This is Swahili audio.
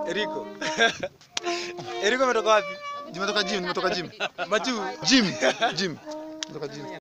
Eriko. Eriko umetoka wapi? Nimetoka gym. Machu. Gym. Nimetoka gym.